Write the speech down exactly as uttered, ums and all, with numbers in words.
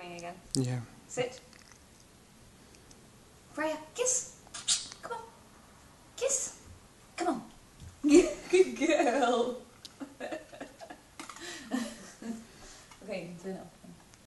crying again. Yeah. Sit. Freya, kiss. Come on. Kiss. Come on. Good girl. Okay, turn up.